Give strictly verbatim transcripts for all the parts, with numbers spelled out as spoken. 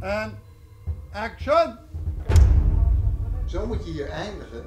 En action! Zo moet je hier eindigen.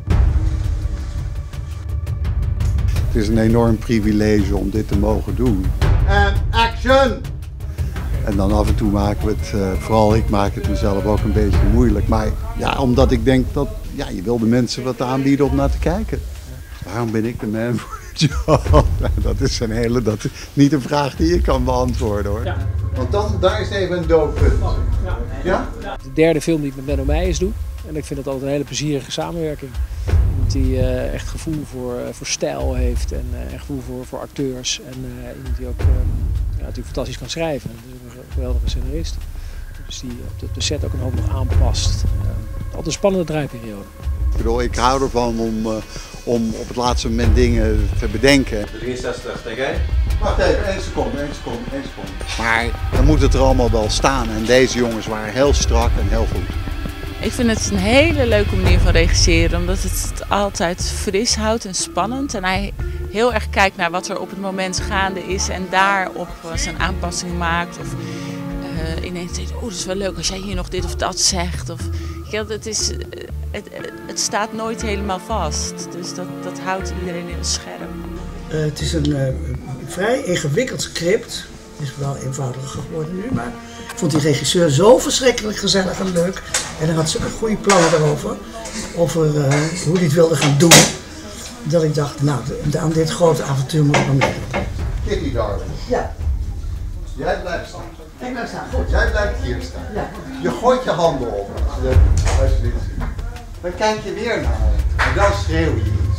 Het is een enorm privilege om dit te mogen doen. En action! En dan af en toe maken we het, uh, vooral ik maak het mezelf ook een beetje moeilijk. Maar ja, omdat ik denk dat ja, je wil de mensen wat aanbieden om naar te kijken. Waarom ben ik de man voor de job? Dat is een hele, dat is niet een vraag die ik kan beantwoorden hoor. Ja. Want dan, daar is even een doodpunt. Ja. Ja? De derde film die ik met Menno Meijers doe. En ik vind dat altijd een hele plezierige samenwerking. Iemand die uh, echt gevoel voor, uh, voor stijl heeft en uh, echt gevoel voor, voor acteurs. En uh, iemand die ook uh, ja, natuurlijk fantastisch kan schrijven. Dus een geweldige scenarist. Dus die op de, de set ook een hoop nog aanpast. Uh, altijd een spannende draaiperiode. Ik bedoel, ik hou ervan om, uh, om op het laatste moment dingen te bedenken. drieënzestig, denk jij? Wacht even, één seconde, één seconde, één seconde. Maar dan moet het er allemaal wel staan. En deze jongens waren heel strak en heel goed. Ik vind het een hele leuke manier van regisseren, omdat het het altijd fris houdt en spannend. En hij heel erg kijkt naar wat er op het moment gaande is en daarop zijn aanpassing maakt. Of uh, ineens denkt, oh dat is wel leuk als jij hier nog dit of dat zegt. Of, ja, het, is, het, het staat nooit helemaal vast, dus dat, dat houdt iedereen heel scherp. Uh, het is een uh, vrij ingewikkeld script. Het is wel eenvoudiger geworden nu, maar ik vond die regisseur zo verschrikkelijk gezellig en leuk. En hij had zo'n goede plannen daarover, over uh, hoe hij het wilde gaan doen. Dat ik dacht, nou, de, aan dit grote avontuur moet ik wel meedoen. Kitty darling. Ja. Jij blijft staan. Ik blijf staan, goed. Jij blijft hier staan. Ja. Je gooit je handen op als je, als je dit ziet. Dan kijk je weer naar me. En dan schreeuw je iets.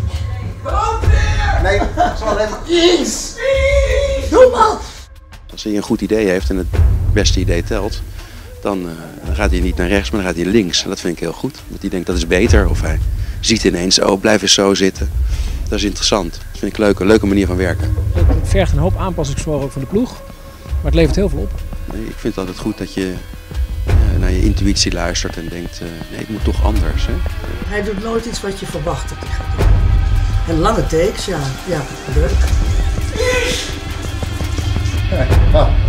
Nee, het is alleen maar iets. Doe wat! Als hij een goed idee heeft en het beste idee telt, dan, uh, dan gaat hij niet naar rechts, maar dan gaat hij links. En dat vind ik heel goed. Want hij denkt dat is beter. Of hij ziet ineens, oh blijf eens zo zitten. Dat is interessant. Dat vind ik leuk. Een leuke manier van werken. Het vergt een hoop aanpassingsvermogen ook van de ploeg. Maar het levert heel veel op. Nee, ik vind het altijd goed dat je uh, naar je intuïtie luistert en denkt, uh, nee het moet toch anders. Hè? Hij doet nooit iets wat je verwacht dat hij gaat doen. En lange takes, ja, ja, leuk. Ja.